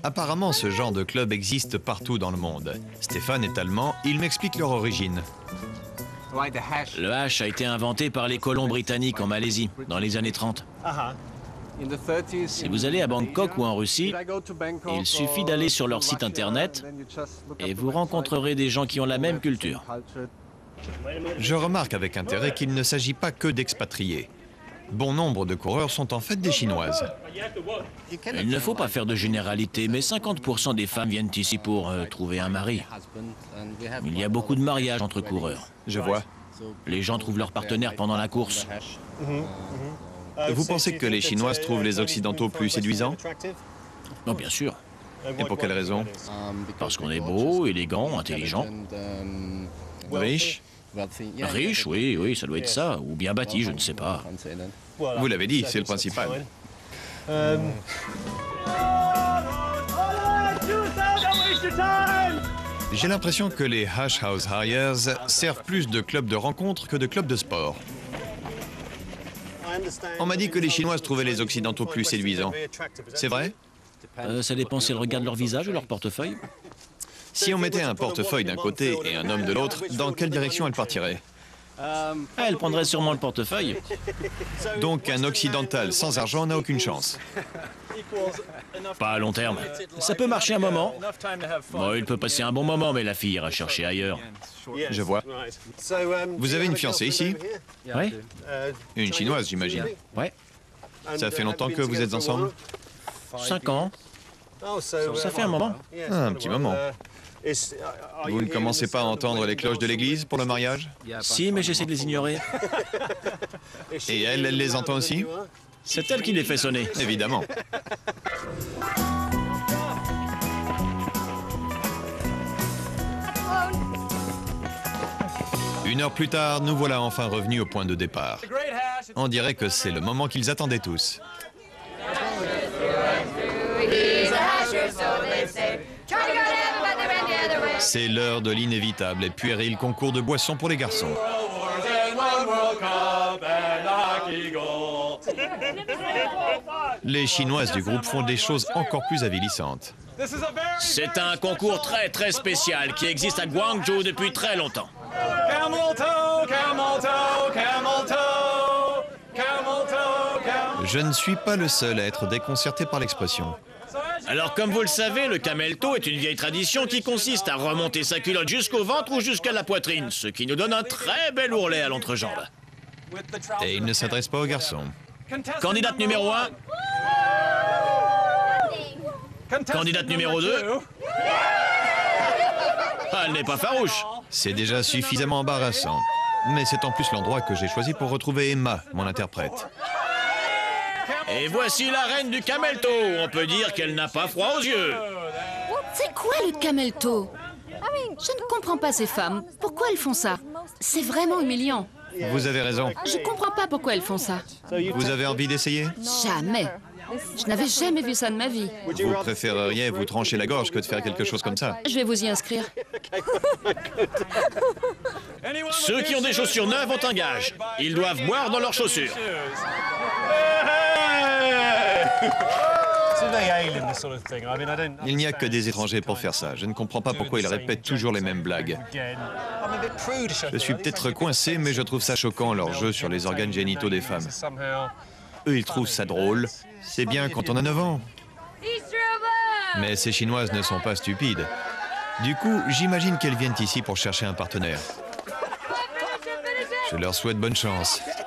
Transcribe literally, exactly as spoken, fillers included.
Apparemment, ce genre de club existe partout dans le monde. Stéphane est allemand, il m'explique leur origine. Le hash a été inventé par les colons britanniques en Malaisie, dans les années trente. Si vous allez à Bangkok ou en Russie, il suffit d'aller sur leur site internet et vous rencontrerez des gens qui ont la même culture. Je remarque avec intérêt qu'il ne s'agit pas que d'expatriés. Bon nombre de coureurs sont en fait des Chinoises. Il ne faut pas faire de généralité, mais cinquante pour cent des femmes viennent ici pour euh, trouver un mari. Il y a beaucoup de mariages entre coureurs. Je vois. Les gens trouvent leur partenaire pendant la course. Vous pensez que les Chinoises trouvent les Occidentaux plus séduisants? Non, bien sûr. Et pour quelle raison? Parce qu'on est beau, élégant, intelligent. Riche? Riche, oui, oui, ça doit être ça. Ou bien bâti, je ne sais pas. Vous l'avez dit, c'est le principal. J'ai l'impression que les Hash House Harriers servent plus de clubs de rencontres que de clubs de sport. On m'a dit que les Chinoises trouvaient les Occidentaux plus séduisants. C'est vrai? Euh, ça dépend si elles regardent leur visage ou leur portefeuille. Si on mettait un portefeuille d'un côté et un homme de l'autre, dans quelle direction elle partirait? Ah, elle prendrait sûrement le portefeuille. Donc un occidental sans argent n'a aucune chance. Pas à long terme. Ça peut marcher un moment. Bon, il peut passer un bon moment, mais la fille ira chercher ailleurs. Je vois. Vous avez une fiancée ici? Oui. Une Chinoise, j'imagine. Ouais. Ça fait longtemps que vous êtes ensemble? Cinq ans. Ça fait un moment. Ah, un petit moment. Vous ne commencez pas à entendre les cloches de l'église pour le mariage? Si, mais j'essaie de les ignorer. Et elle, elle les entend aussi? C'est elle qui les fait sonner. Évidemment. Une heure plus tard, nous voilà enfin revenus au point de départ. On dirait que c'est le moment qu'ils attendaient tous. C'est l'heure de l'inévitable et puéril concours de boissons pour les garçons. Les Chinoises du groupe font des choses encore plus avilissantes. C'est un concours très très spécial qui existe à Guangzhou depuis très longtemps. Je ne suis pas le seul à être déconcerté par l'expression. Alors, comme vous le savez, le camel toe est une vieille tradition qui consiste à remonter sa culotte jusqu'au ventre ou jusqu'à la poitrine, ce qui nous donne un très bel ourlet à l'entrejambe. Et il ne s'adresse pas aux garçons. Candidate numéro un. Candidate numéro deux. Ah, elle n'est pas farouche. C'est déjà suffisamment embarrassant. Mais c'est en plus l'endroit que j'ai choisi pour retrouver Emma, mon interprète. Et voici la reine du camel toe. On peut dire qu'elle n'a pas froid aux yeux. C'est quoi le camel toe? Je ne comprends pas ces femmes. Pourquoi elles font ça? C'est vraiment humiliant. Vous avez raison. Je comprends pas pourquoi elles font ça. Vous avez envie d'essayer? Jamais. Je n'avais jamais vu ça de ma vie. Vous préféreriez vous trancher la gorge que de faire quelque chose comme ça? Je vais vous y inscrire. Ceux qui ont des chaussures neuves ont un gage. Ils doivent boire dans leurs chaussures. Il n'y a que des étrangers pour faire ça. Je ne comprends pas pourquoi ils répètent toujours les mêmes blagues. Je suis peut-être coincé, mais je trouve ça choquant, leur jeu sur les organes génitaux des femmes. Eux, ils trouvent ça drôle. C'est bien quand on a neuf ans. Mais ces Chinoises ne sont pas stupides. Du coup, j'imagine qu'elles viennent ici pour chercher un partenaire. Je leur souhaite bonne chance.